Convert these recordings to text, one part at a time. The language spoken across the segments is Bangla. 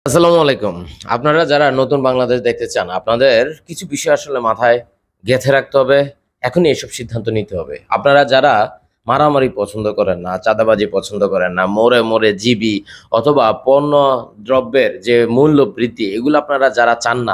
আসসালামু আলাইকুম। আপনারা যারা নতুন বাংলাদেশ দেখতে চান, আপনাদের কিছু বিষয় আসলে মাথায় গেঁথে রাখতে হবে। এখনই এসব সিদ্ধান্ত নিতে হবে। আপনারা যারা মারামারি পছন্দ করেন না, চাঁদাবাজি পছন্দ করেন না, মোড়ে মোড়ে জিবি অথবা পণ্য দ্রব্যের যে মূল্য বৃদ্ধি, এগুলো আপনারা যারা চান না,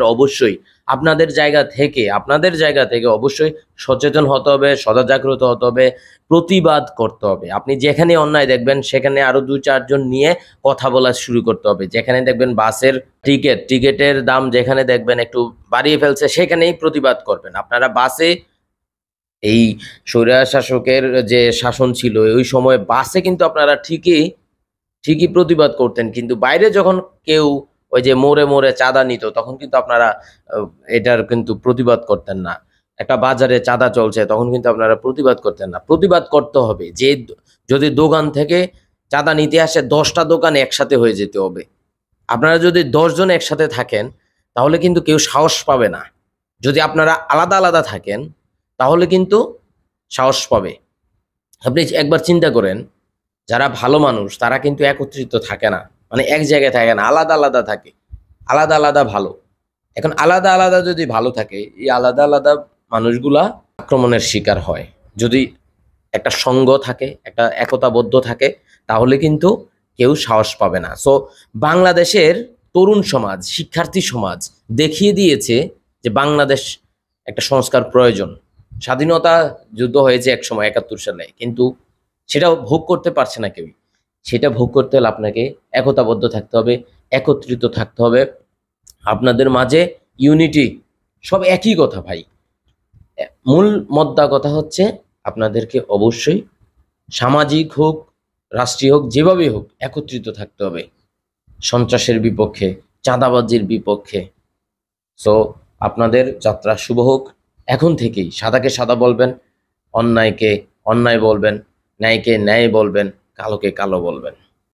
আপনাদের জায়গা থেকে অবশ্যই সচেতন হতে হবে, সজাগ হতে হবে, প্রতিবাদ করতে হবে। আপনি যেখানে অন্যায় দেখবেন সেখানে আরো ২-৪ জন নিয়ে কথা বলা শুরু করতে হবে। যেখানে দেখবেন বাসের টিকেটের দাম যেখানে দেখবেন একটু বাড়িয়ে ফেলছে সেখানেই প্রতিবাদ করবেন। আপনারা বাসে এই স্বৈরা শাসকের যে শাসন ছিল ওই সময় বাসে কিন্তু আপনারা ঠিকই প্রতিবাদ করতেন, কিন্তু বাইরে যখন কেউ ওই যে মোড়ে মোড়ে চাঁদা নিত তখন কিন্তু আপনারা এটার কিন্তু প্রতিবাদ করতেন না। একটা বাজারে চাঁদা চলছে তখন কিন্তু আপনারা প্রতিবাদ করতেন না। প্রতিবাদ করতে হবে যে যদি দোকান থেকে চাঁদা নিতে আসে ১০টা দোকান একসাথে হয়ে যেতে হবে। আপনারা যদি ১০ জন একসাথে থাকেন তাহলে কিন্তু কেউ সাহস পাবে না। যদি আপনারা আলাদা আলাদা থাকেন তাহলে কিন্তু সাহস পাবে। আপনি একবার চিন্তা করেন, যারা ভালো মানুষ তারা কিন্তু একত্রিত থাকে না, মানে এক জায়গায় থাকে না, আলাদা আলাদা থাকে। আলাদা আলাদা ভালো। এখন আলাদা আলাদা যদি ভালো থাকে, এই আলাদা আলাদা মানুষগুলা আক্রমণের শিকার হয়। যদি একটা সঙ্গ থাকে, একটা একতাবদ্ধ থাকে, তাহলে কিন্তু কেউ সাহস পাবে না। সো বাংলাদেশের তরুণ সমাজ, শিক্ষার্থী সমাজ দেখিয়ে দিয়েছে যে বাংলাদেশ একটা সংস্কার প্রয়োজন। স্বাধীনতা যুদ্ধ হয়েছে একসময় ৭১ সালে, কিন্তু সেটা ভোগ করতে পারছে না কেউই। সেটা ভোগ করতে হলে আপনাকে একতাবদ্ধ থাকতে হবে, একত্রিত থাকতে হবে। আপনাদের মাঝে ইউনিটি, সব একই কথা ভাই। মূল মোদ্দা কথা হচ্ছে আপনাদেরকে অবশ্যই সামাজিক হোক, রাষ্ট্রীয় হোক, যেভাবেই হোক একত্রিত থাকতে হবে সন্ত্রাসের বিপক্ষে, চাঁদাবাজির বিপক্ষে। সো আপনাদের যাত্রা শুভ হোক। এখন থেকেই সাদাকে সাদা বলবেন, অন্যায়কে অন্যায় বলবেন, ন্যায়কে ন্যায় বলবেন, কালোকে কালো বলবেন।